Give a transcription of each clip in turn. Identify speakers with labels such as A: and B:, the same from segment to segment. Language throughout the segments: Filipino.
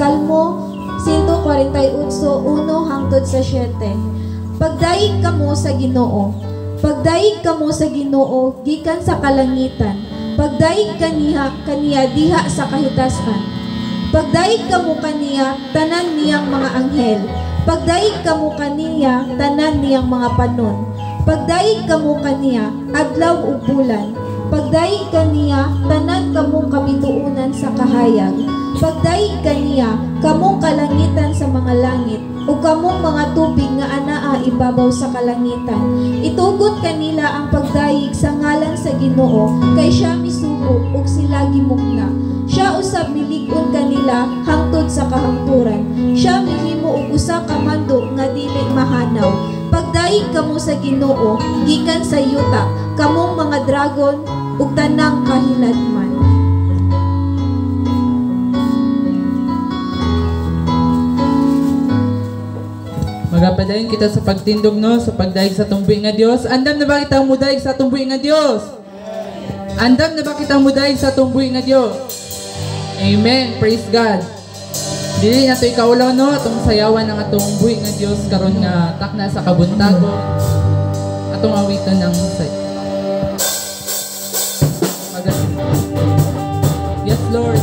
A: Salmo 148:1-7. Pagdaig kamo sa Ginoo, pagdaig kamo sa Ginoo gikan sa kalangitan, pagdaig kaniya diha sa kahitasan. Pagdaig kamo kaniya tanan niyang mga anghel, pagdaig kamo kaniya tanan niyang mga panon. Pagdaig kamo kaniya adlaw ug bulan, pagdaig kaniya tanan kamong kabituunan sa kahayag. Pagdaig kaniya kamong kalangitan sa mga langit, ug kamong mga tubig nga anaa ibabaw sa kalangitan. Itugot kanila ang pagdaig sa ngalan sa Ginoo, kay siya misugo ug sila gimugna. Siya usab milig-on kanila hangtod sa kahangturan. Siya mihimo og usa ka mando nga dili mahanaw. Pagdaig kamo sa Ginoo gikan sa yuta, kamong mga dragon ug tanang kahiladman.
B: Magapadayon kita sa pagtindog, no, sa pagdaig sa tumbuy nga Dios. Andam na ba kita mudaig sa tumbuy nga Dios? Andam na ba kita mudaig sa tumbuy nga Dios? Amen. Praise God. Dili na ito ikaulaw, no, atong sayawan ng atong buhay nga Dios karon nga takna sa kabuntagon. Atong awitan ng Yes, Lord.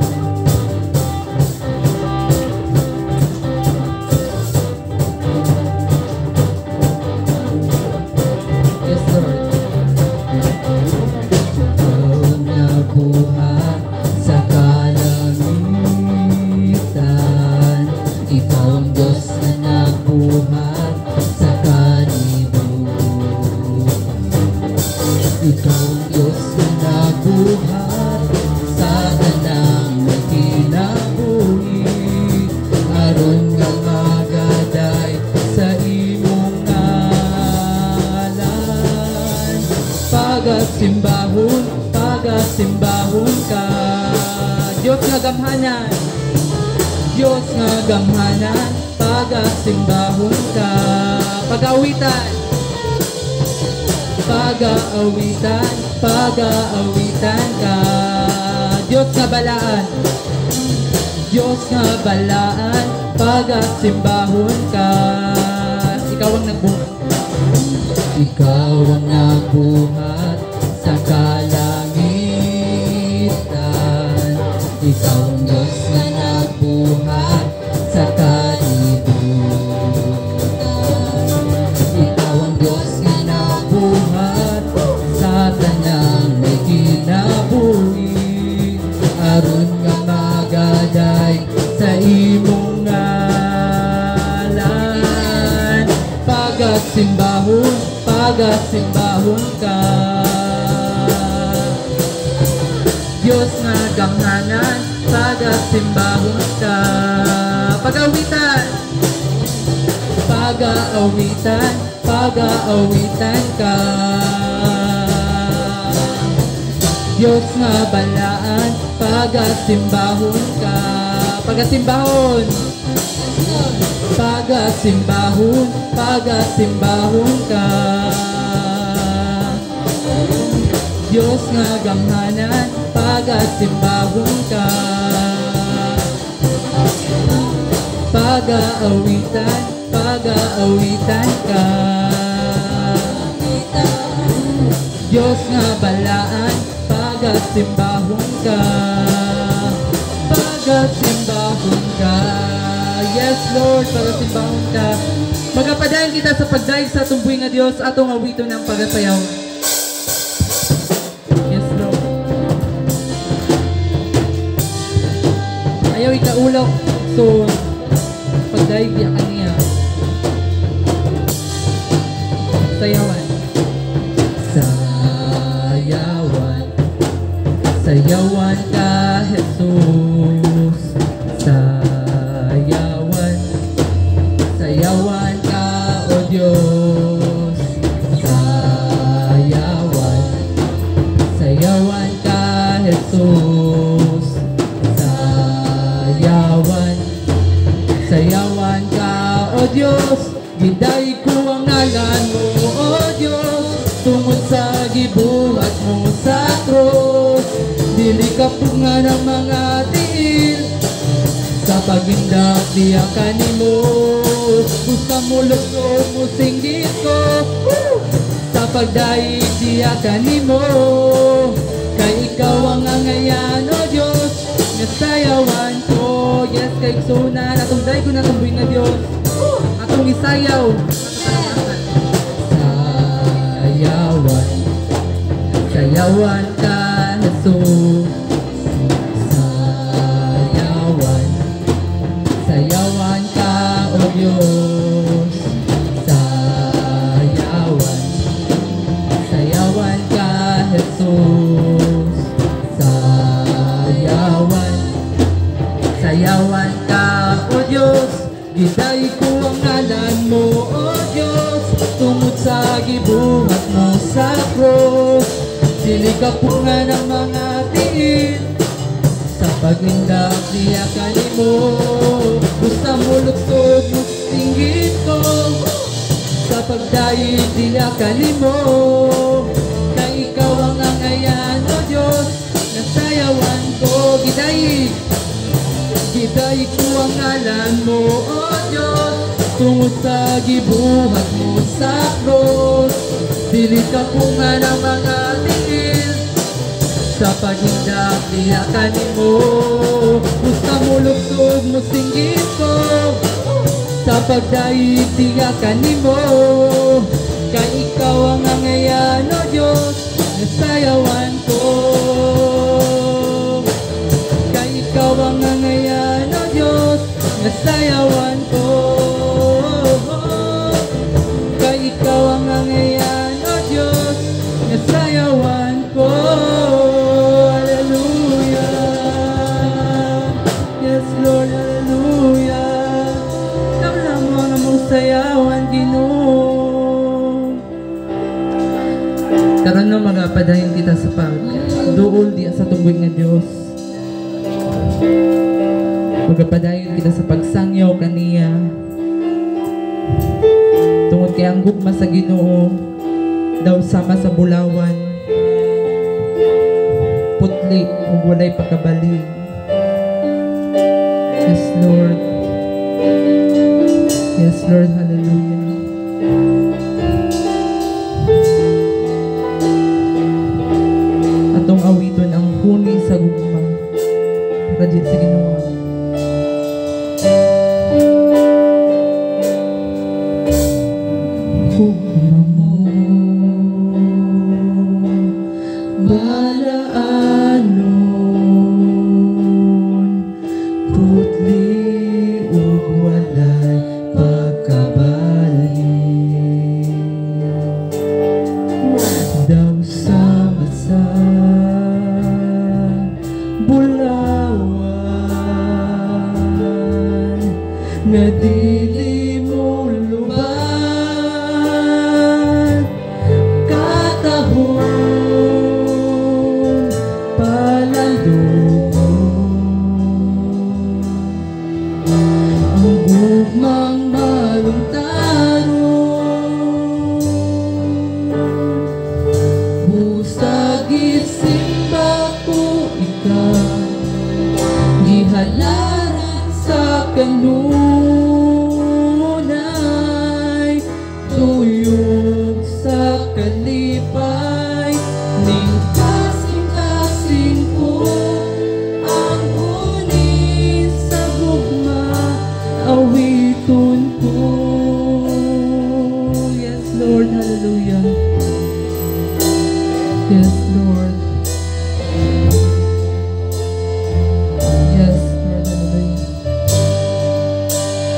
B: Pagasimbahon ka, Diyos nga gamhanan, Diyos nga gamhanan, pagasimbahon ka. Pag-awitan, pag-aawitan, pag-aawitan ka. Diyos nga balaan, Diyos nga balaan, pagasimbahon ka. Ikaw ang nagbuhat, ikaw ang nagbuhat sa kalangitan. Ikaw ang Diyos na nagbuhat sa kalibutan. Ikaw ang Diyos na nagbuhat sa tanang may kinabuhi. Aron nga magaday sa imong ngalan. Pagasimbahon, pagasimbahon ka. Diyos nga gamhanan, pagasimbahon ka. Pag-awitan, pag-aawitan, pag-aawitan ka. Diyos nga balaan, pagasimbahon ka. Pagasimbahon, pagasimbahon, pagasimbahon ka. Diyos nga gamhanan, pagasimbahon ka. Pag-aawitan, pag-aawitan ka. Diyos nga balaan, pagasimbahon ka. Pagasimbahon ka. Yes, Lord, pagasimbahon ka. Magapadayon kita sa pagdaig sa tumbuy nga Dios, atong awiton ng pagasayaw. Yes, Lord. Ayaw ikaulaw, so pagdaig niya kaniya. Sayawan. Sayawan. Sayawan ka, Jesus. Sayawan. Sayawan ka, O Diyos. Sayawan. Sayawan ka, Jesus. Sayawan. Sayawan ka, O Diyos. Giday ko ang ngalan mo, O Diyos. Tungod sa gibuhat mo sa cross. Dili ka punga ng mga tiil. Sa pagindak diya kanimo, usa mo lusog mo singgit ko. Sa pagdaig diya kanimo, kay ikaw ang angayan o Diyos, nga sayawan ko. Yes, kay suna natong daig ko natong buhay nga Diyos, atong isayaw. Sayawan, sayawan ka Jesus. Sayawan, sayawan ka o Diyos. Sayawan, sayawan ka Jesus. Sayawan, sayawan ka o Diyos. Giday ko ang ngalan mo o Diyos, tungod sa gibuhat mo sa cross. Dili ka punga ng mga tiin, sa pagindak diya kanimo, gusto mo luksod mo tinggit ko. Sa pagdaig diya kanimo, kay ikaw ang angayan o Diyos, nasayawan ko. Giday, giday ko ang ngalan mo o Diyos, tungod sa gibuhat mo sa cross. Dili ka punga ng mga tingin, sa pagindak diya kanimo, gusto mo luksod mo singgit ko. Sa pagdaig diya kanimo, kay ikaw ang angayan o Diyos, nasayawan ko. Kay ikaw ang angayan o Diyos, nasayawan ko. Kay ikaw ang angayan o Diyos, nasayawan ko. Hallelujah. Yes Lord, hallelujah. Kamla mo nga mong sayawan, Ginoo. Karon no magapadayon kita sa pagduol di sa tunggoy nga Dios. Magapadayon kita sa pagsangyaw kaniya. Tungod kay ang gugma sa Ginoo daw sama sa bulawan, putli ug walay pagkabalig. Yes Lord. Yes Lord, hallelujah. Atong awiton ang huni sa gugma. Radyo sa Ginoo. Gugma mo, balaanon, putli ug walay pagkabalig. Daw sama sa bulawan, nga dili mo luban. Katahon palandoon, ang gugmang maluntaron, busa gisimba ko ikaw, gihalaran sa kanunay, tuyog sa kalipay, ning kasing-kasing ko ang huni sa gugma, awiton ko. Yes Lord, hallelujah. Yes Lord. Yes Lord, hallelujah.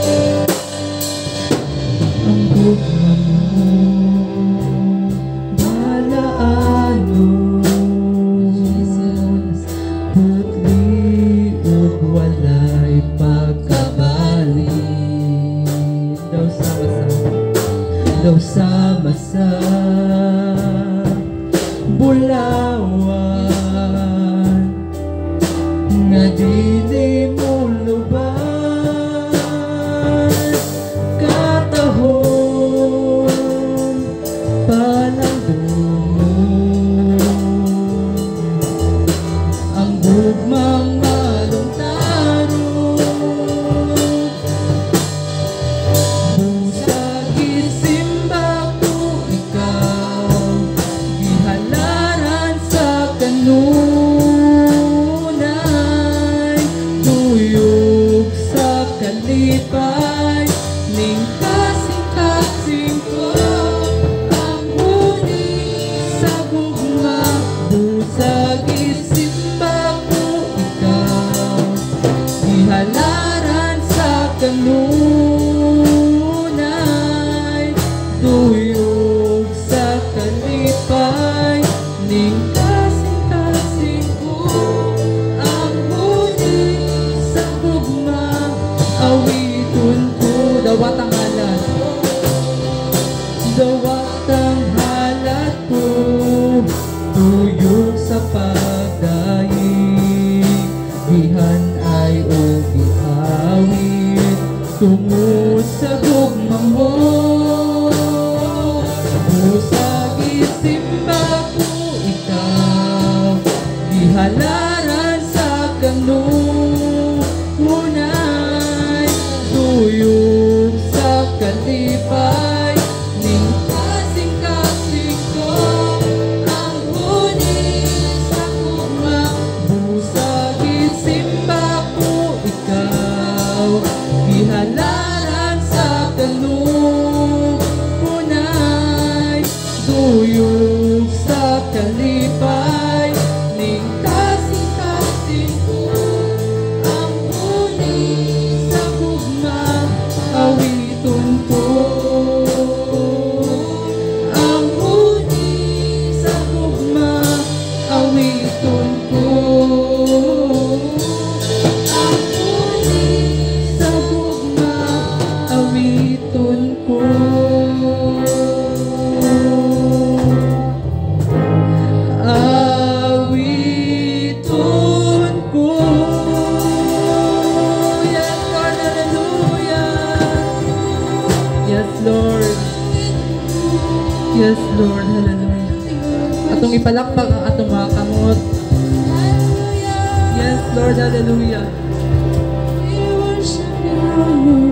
B: Ihalaran sa kanunay, tuyog sa kalipay, ning kasing-kasing ko, ang huni sa kuma, busag isimba ko ikaw. Ihalaran sa kanunay, tuyog sa kalipay, ning kasing-kasing ko, ang huni sa gugma, awiton ko. Ang huni sa gugma, awiton ko. Ang huni sa gugma, awiton ko. Awiton ko. Yes, Lord, hallelujah. Yes, Lord. Yes, Lord, hallelujah. Atong ipalakpak ang atong mga kamot. Yes, Lord, hallelujah.
A: We worship you.